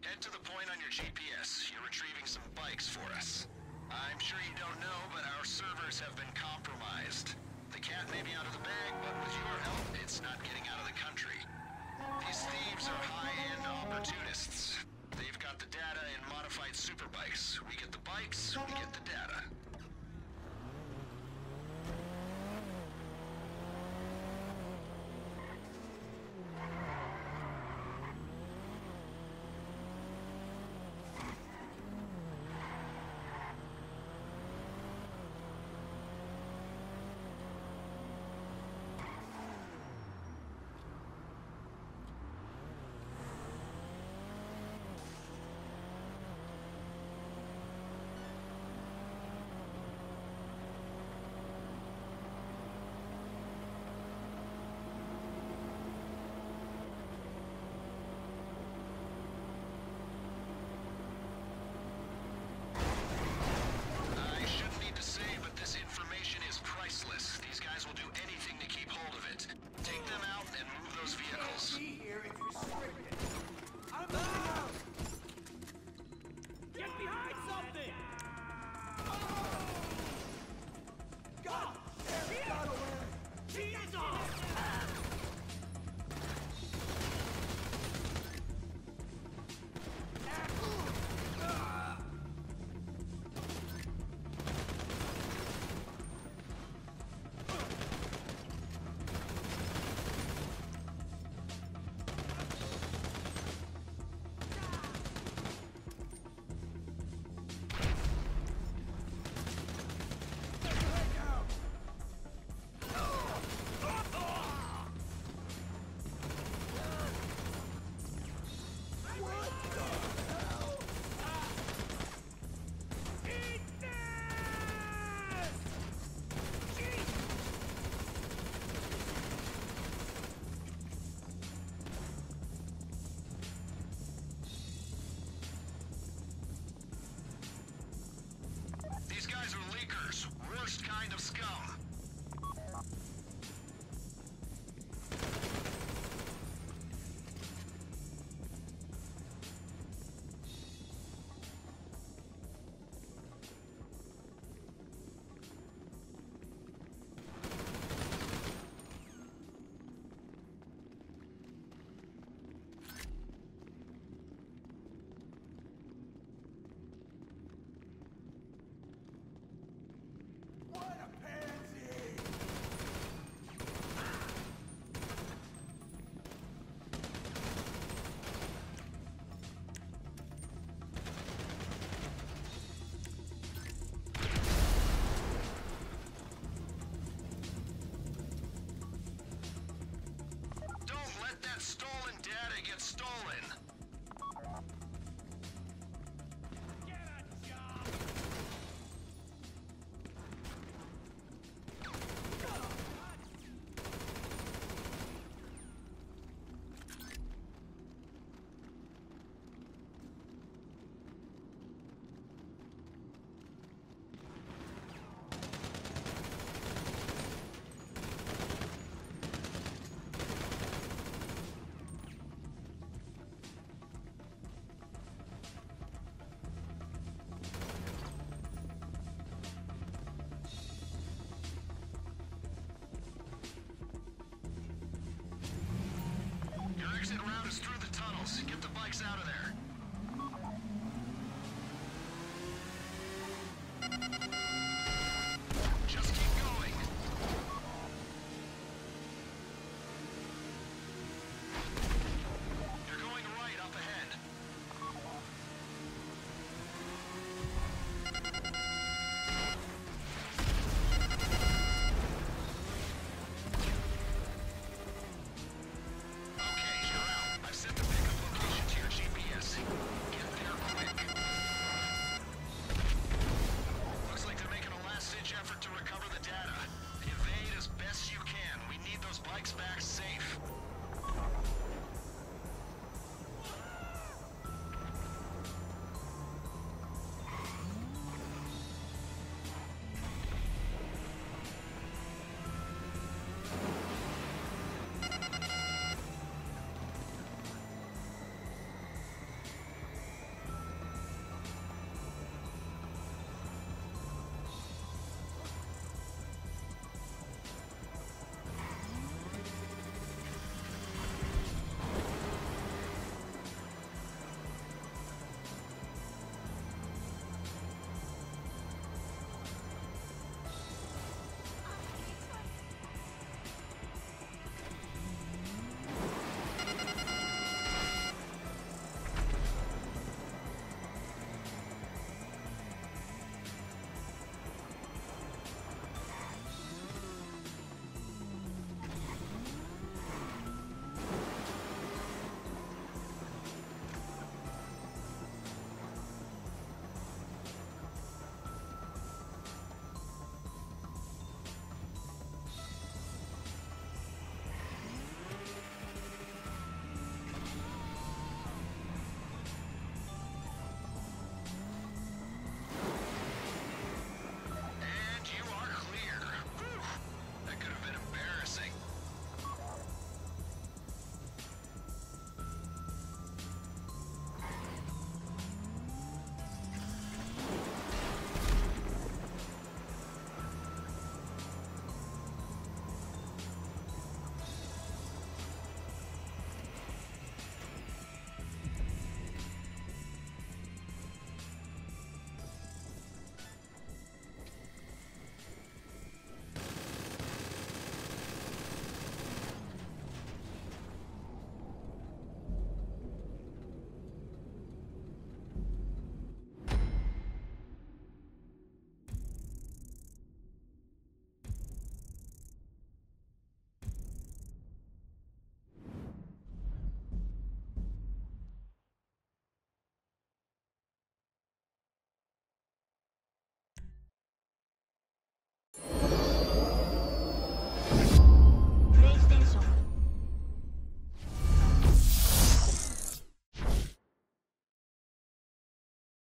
Head to the point on your GPS. You're retrieving some bikes for us. I'm sure you don't know, but our servers have been compromised. The cat may be out of the bag, but with your help, it's not getting out of the country. These thieves are high-end opportunists. They've got the data in modified superbikes. We get the bikes, we get the data. These guys will do anything to keep hold of it. Take them out and move those vehicles. Here it's restricted. I'm moving out. Get behind something! God! There, got away. Cheese off! These guys are leakers. Worst kind of scum. What a pansy! Don't let that stolen data get stolen. Get a job! Your exit route is through the tunnels. Get the bikes out of there.